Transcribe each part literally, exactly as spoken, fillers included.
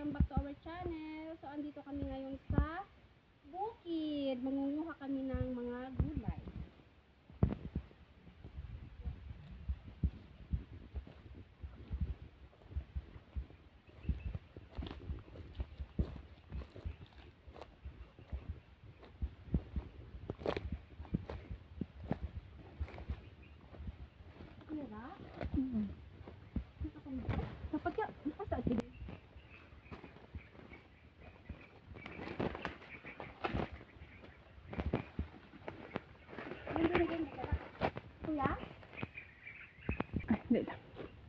welcome back to our channel. So, andito kami ngayon sa bukid. Mangunguha kami ng mga gulay. Ano ba? Mm-hmm. Dapat ya, asa sige. Kuya? Ay, hindi lang.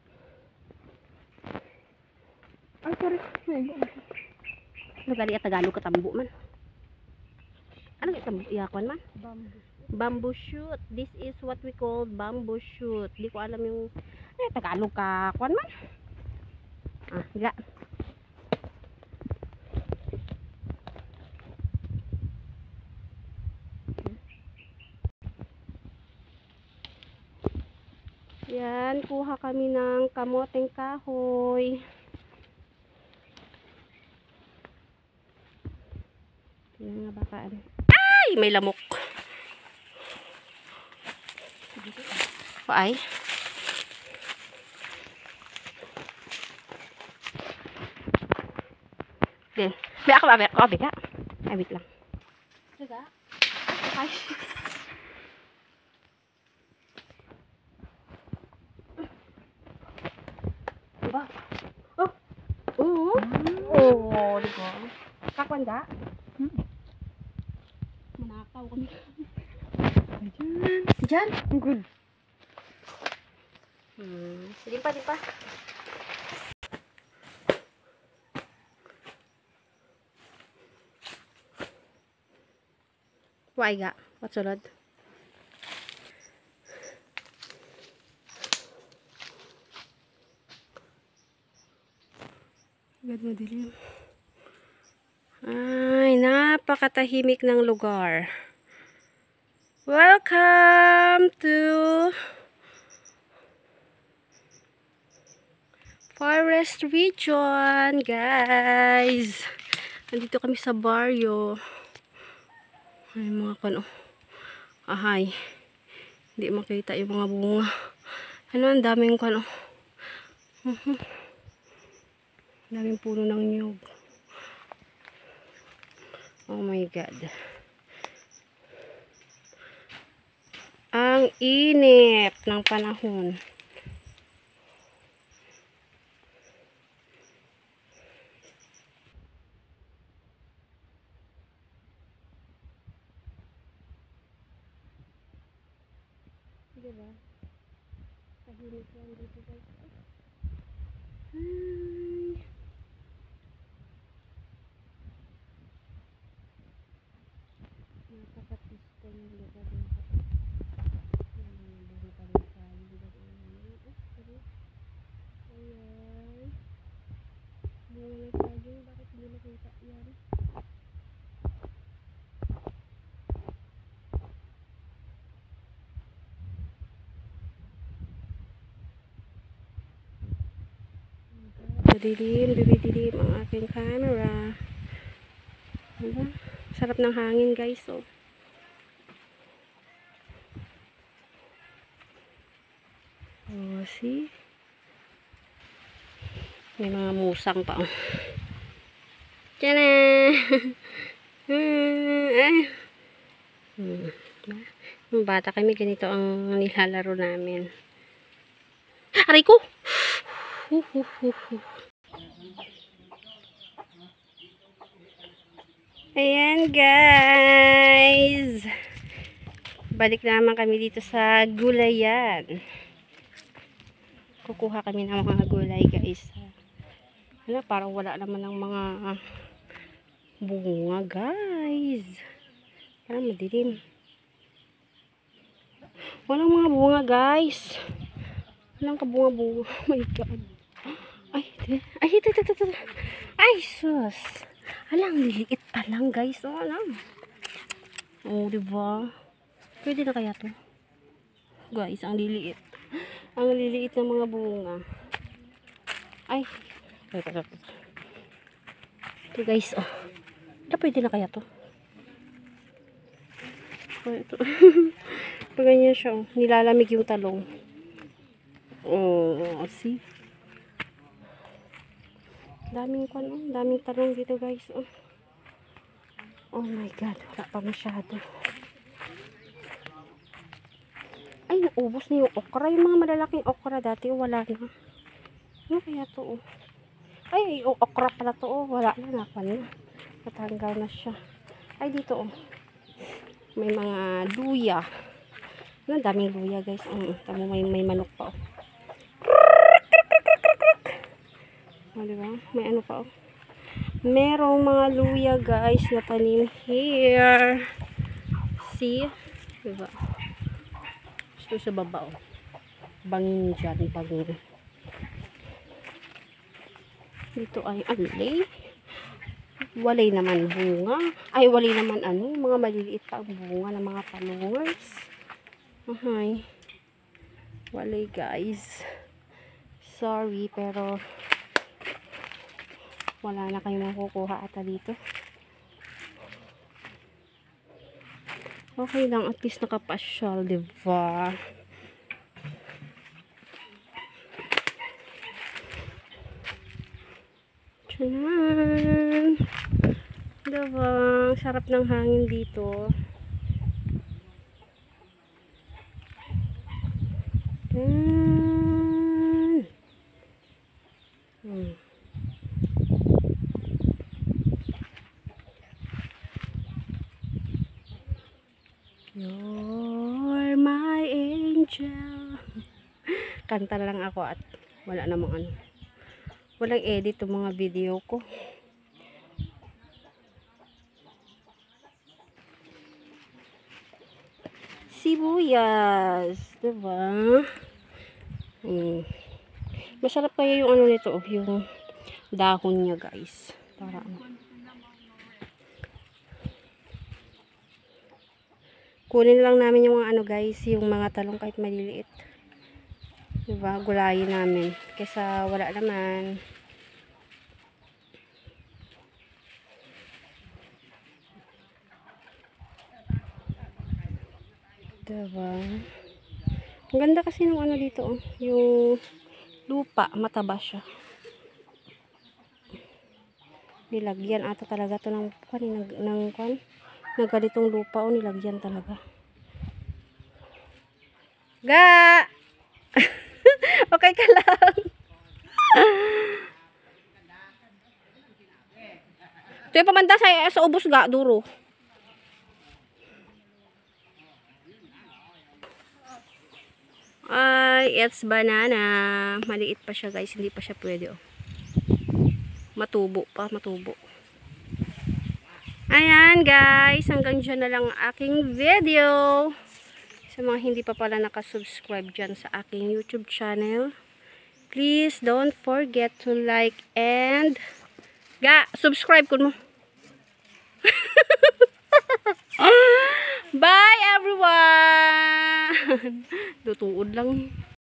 Ay, sorry. Ano gali at Tagalog katambo man? Ano nga tambo? Iyakuan man? Bamboo. Bamboo shoot. This is what we call bamboo shoot. Di ko alam yung eh, Tagalog ka kuan man? Ah, higa. Yan, kuha kami ng kamoteng kahoy. Yan nga bakaan. Ay! May lamok. Ay. Din. May ako ba? Ako biga. Ay, wait lang. Biga? Ay. Diba? Oh! Oo! Oo! Diba? Kakwan ka? Hmm. Manakaw kami. Diyan. Diyan? Good. Hmm. Di pa, di pa. Why ga? What sulod? Agad madilim. Ay, napakatahimik ng lugar. Welcome to Forest Region, guys. Nandito kami sa baryo. Ay, mga kano. Ahay. Hindi makita yung mga bunga. Ano, ang daming kano. Uh-huh. Daming puno ng niyog. Oh my God. Ang init ng panahon. Diba? Tahimik lang dito, guys. Hi. Napaka-peaceful ng lugar dito. Ayan. Bunga ng saging. Bakit hindi nakita yan? Didilim, didilim ang aking camera. Diba? Sarap ng hangin, guys. Oh. Oh, see? May mga musang pa. Oh. Tiyana! Ay! Hmm. Nung bata kami, ganito ang nilalaro namin. Aray ko! Huh, huh, huh, huh. Ayan, guys. Balik naman kami dito sa gulayan. Kukuha kami ng mga gulay, guys. Wala, parang wala naman ng mga bunga, guys. Parang madilim. Walang mga bunga, guys. Walang kabunga-bunga. Oh my God. Ay, ay, ito, ito, ito. Ay, sus. Alang, liliit alang, guys. Oh, alang. Oh, diba? Pwede na kaya to? Guys, ang liliit. Ang liliit ng mga bunga. Ay. Ito guys, oh. Ito pwede na kaya to? Oh, ito. Pag ganyan siya, oh. Nilalamig yung talong. Oh, see? Daming kwan, oh. Daming talong dito guys, oh. Oh my god, wala pa masyado. Ay, naubos na yung okra. Yung mga malalaking okra dati, oh, wala na. Ano kaya to, oh? Ay, yung okra pala to, oh. Wala na, nakwan na. Natanggal na siya. Ay, dito, oh. May mga luya. Ano, daming luya, guys. Um, tamo, may, may manok pa, oh. Oh, diba? May ano pa, oh. Merong mga luya, guys, na tanim here. See? Diba? Ito sa baba, oh. Bangin dyan, bangin. Dito ay alay. Walay naman bunga. Ay, walay naman ano, mga maliliit pa ang bunga ng mga palungers. Ahay. Walay, guys. Sorry, pero wala na kayong makukuha ata dito. Okay lang, at least nakapasyal, diba? Tchanan! Diba? Sarap ng hangin dito. Hmm. Hmm. You're my angel. Kanta lang ako at wala namang ano. Walang edit yung mga video ko. Sibuyas. Diba? Hmm. Masarap kaya yung ano nito. Oh, yung dahon niya, guys. Para ano. Kunin lang namin yung mga ano, guys. Yung mga talong kahit maliliit. Diba? Gulayin namin. Kesa wala naman. Diba? Ang ganda kasi ng ano dito, oh. Yung lupa, mataba siya. Nilagyan ata talaga to ng kwan, ng, ng kwan. Ng ganitong lupa, oh, nilagyan talaga. Ga! Okay ka lang. Ito yung pamanda sa, sa ubos ga, duro. Ay, it's banana. Maliit pa siya, guys. Hindi pa siya pwede, oh. Matubo pa, matubo. Ayan, guys. Hanggang dyan na lang aking video. Sa mga hindi pa pala nakasubscribe dyan sa aking YouTube channel, please don't forget to like and ga, subscribe kun mo. Bye everyone. Dutuod lang.